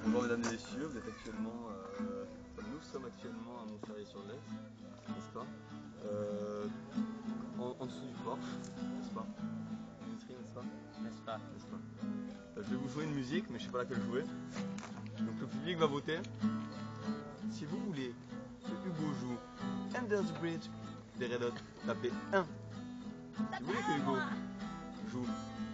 Bonjour mesdames et messieurs, vous êtes actuellement, nous sommes actuellement à Montferrier-sur-Lez, n'est-ce pas, en dessous du Porsche, n'est-ce pas, vitrine, n'est-ce pas, n'est-ce pas. Je vais vous jouer une musique, mais je ne sais pas laquelle jouer. Donc le public va voter. Si vous voulez que Hugo joue Under the Bridge des Red Hot, tapez 1. Si vous voulez que Hugo joue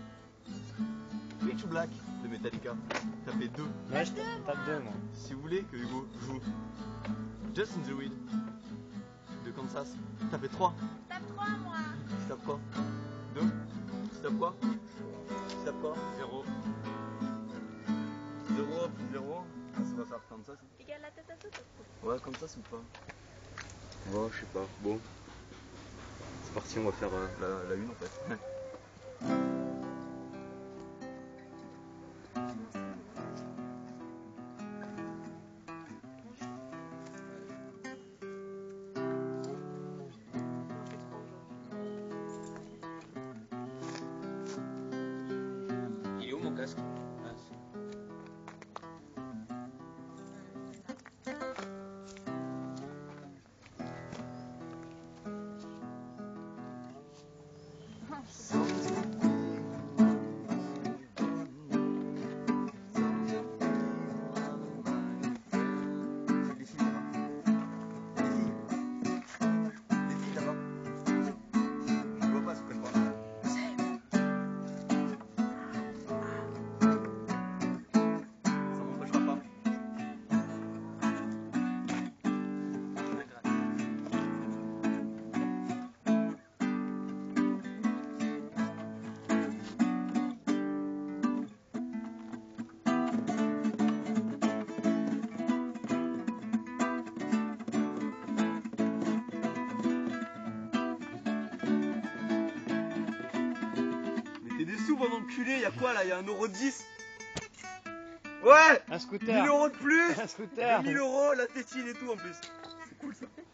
Rich Black de Metallica, tapez 2. Ouais, je tape 2 moi. Si vous voulez que Hugo joue Just in the Wind de Kansas, tapez 3. Tape 3 moi. Tu tapes quoi 2. Tu tapes quoi 0. 0 plus 0, ça va faire Kansas. Égale la tête à tout. Ouais, Kansas ou pas? Ouais, je sais pas. Bon, c'est parti, on va faire la une en fait. Il est où mon casque? Des sous, bon enculé, y'a quoi là? Y'a 1,10 €? Ouais! Un scooter. 1000 € de plus! Un scooter. 1000 € la tétine et tout en plus. C'est cool ça.